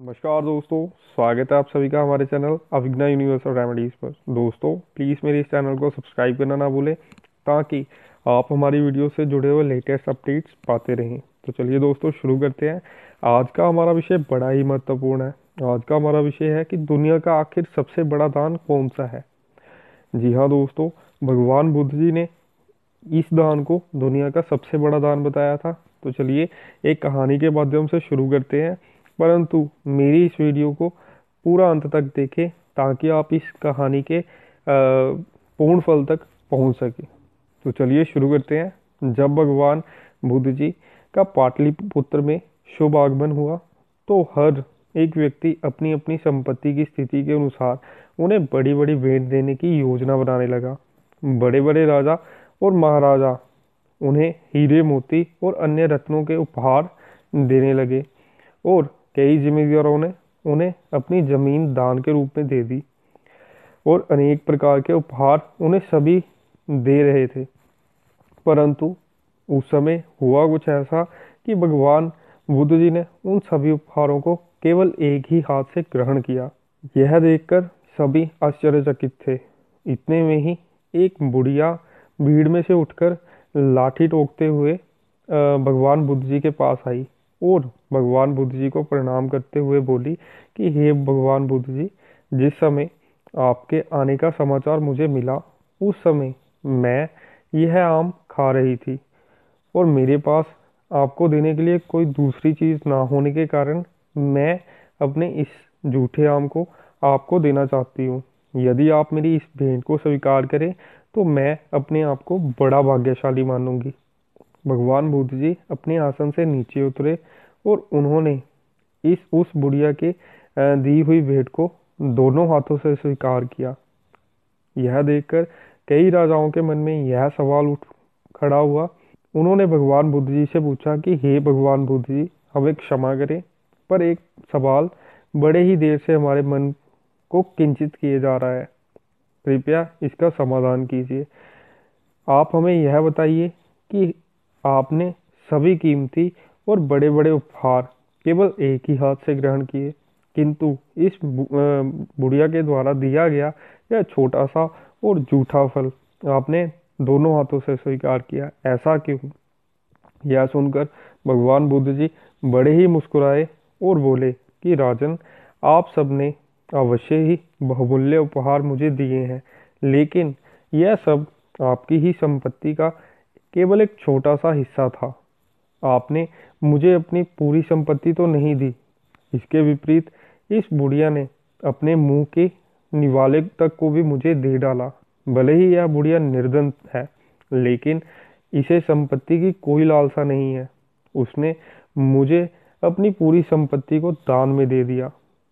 नमस्कार दोस्तों, स्वागत है आप सभी का हमारे चैनल अविघ्ना यूनिवर्सल रेमेडीज पर। दोस्तों प्लीज़ मेरे इस चैनल को सब्सक्राइब करना ना भूलें ताकि आप हमारी वीडियो से जुड़े हुए लेटेस्ट अपडेट्स पाते रहें। तो चलिए दोस्तों शुरू करते हैं। आज का हमारा विषय बड़ा ही महत्वपूर्ण है। आज का हमारा विषय है कि दुनिया का आखिर सबसे बड़ा दान कौन सा है। जी हाँ दोस्तों, भगवान बुद्ध जी ने इस दान को दुनिया का सबसे बड़ा दान बताया था। तो चलिए एक कहानी के माध्यम से शुरू करते हैं, परंतु मेरी इस वीडियो को पूरा अंत तक देखें ताकि आप इस कहानी के पूर्ण फल तक पहुंच सके। तो चलिए शुरू करते हैं। जब भगवान बुद्ध जी का पाटलिपुत्र में शुभ आगमन हुआ तो हर एक व्यक्ति अपनी अपनी संपत्ति की स्थिति के अनुसार उन्हें बड़ी बड़ी भेंट देने की योजना बनाने लगा। बड़े बड़े राजा और महाराजा उन्हें हीरे मोती और अन्य रत्नों के उपहार देने लगे और कई जिम्मेदारों ने उन्हें अपनी जमीन दान के रूप में दे दी और अनेक प्रकार के उपहार उन्हें सभी दे रहे थे। परंतु उस समय हुआ कुछ ऐसा कि भगवान बुद्ध जी ने उन सभी उपहारों को केवल एक ही हाथ से ग्रहण किया। यह देखकर सभी आश्चर्यचकित थे। इतने में ही एक बुढ़िया भीड़ में से उठकर लाठी ठोकते हुए भगवान बुद्ध जी के पास आई और भगवान बुद्ध जी को प्रणाम करते हुए बोली कि हे भगवान बुद्ध जी, जिस समय आपके आने का समाचार मुझे मिला उस समय मैं यह आम खा रही थी और मेरे पास आपको देने के लिए कोई दूसरी चीज़ ना होने के कारण मैं अपने इस जूठे आम को आपको देना चाहती हूँ। यदि आप मेरी इस भेंट को स्वीकार करें तो मैं अपने आप को बड़ा भाग्यशाली मानूंगी। भगवान बुद्ध जी अपने आसन से नीचे उतरे और उन्होंने इस उस बुढ़िया के दी हुई भेंट को दोनों हाथों से स्वीकार किया। यह देखकर कई राजाओं के मन में यह सवाल उठ खड़ा हुआ। उन्होंने भगवान बुद्ध जी से पूछा कि हे भगवान बुद्ध जी, हमें क्षमा करें, पर एक सवाल बड़े ही देर से हमारे मन को किंचित किए जा रहा है। कृपया इसका समाधान कीजिए। आप हमें यह बताइए कि आपने सभी कीमती और बड़े बड़े उपहार केवल एक ही हाथ से ग्रहण किए, किंतु इस बुढ़िया के द्वारा दिया गया यह छोटा सा और जूठा फल आपने दोनों हाथों से स्वीकार किया, ऐसा क्यों? यह सुनकर भगवान बुद्ध जी बड़े ही मुस्कुराए और बोले कि राजन, आप सबने अवश्य ही बहुमूल्य उपहार मुझे दिए हैं, लेकिन यह सब आपकी ही संपत्ति का केवल एक छोटा सा हिस्सा था। आपने मुझे अपनी पूरी संपत्ति तो नहीं दी। इसके विपरीत इस बुढ़िया ने अपने मुंह के निवाले तक को भी मुझे दे डाला। भले ही यह बुढ़िया निर्धन है, लेकिन इसे संपत्ति की कोई लालसा नहीं है। उसने मुझे अपनी पूरी संपत्ति को दान में दे दिया।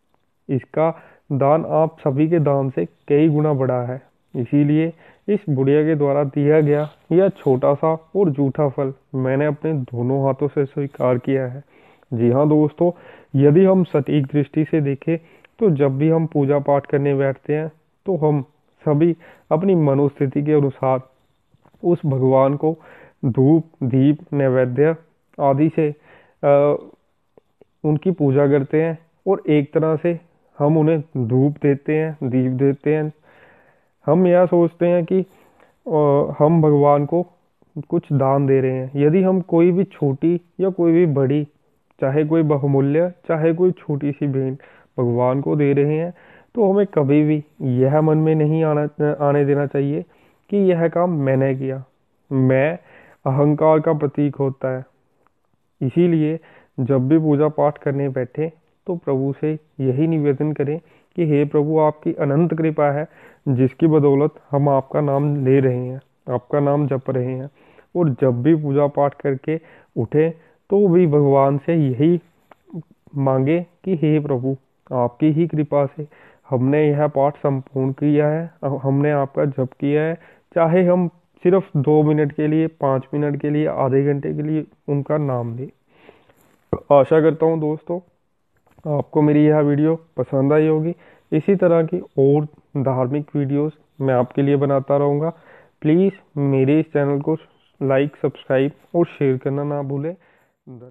इसका दान आप सभी के दान से कई गुना बड़ा है। इसीलिए इस बुढ़िया के द्वारा दिया गया यह छोटा सा और जूठा फल मैंने अपने दोनों हाथों से स्वीकार किया है। जी हाँ दोस्तों, यदि हम सटीक दृष्टि से देखें तो जब भी हम पूजा पाठ करने बैठते हैं तो हम सभी अपनी मनोस्थिति के अनुसार उस भगवान को धूप दीप नैवेद्य आदि से उनकी पूजा करते हैं और एक तरह से हम उन्हें धूप देते हैं, दीप देते हैं। हम यह सोचते हैं कि हम भगवान को कुछ दान दे रहे हैं। यदि हम कोई भी छोटी या कोई भी बड़ी, चाहे कोई बहुमूल्य चाहे कोई छोटी सी भेंट भगवान को दे रहे हैं, तो हमें कभी भी यह मन में नहीं आने देना चाहिए कि यह काम मैंने किया। मैं अहंकार का प्रतीक होता है। इसीलिए जब भी पूजा पाठ करने बैठे तो प्रभु से यही निवेदन करें कि हे प्रभु, आपकी अनंत कृपा है जिसकी बदौलत हम आपका नाम ले रहे हैं, आपका नाम जप रहे हैं। और जब भी पूजा पाठ करके उठे तो भी भगवान से यही मांगे कि हे प्रभु, आपकी ही कृपा से हमने यह पाठ संपूर्ण किया है, हमने आपका जप किया है। चाहे हम सिर्फ 2 मिनट के लिए, 5 मिनट के लिए, आधे घंटे के लिए उनका नाम लें। आशा करता हूँ दोस्तों आपको मेरी यह वीडियो पसंद आई होगी। इसी तरह की और धार्मिक वीडियोस मैं आपके लिए बनाता रहूँगा। प्लीज़ मेरे इस चैनल को लाइक, सब्सक्राइब और शेयर करना ना भूलें।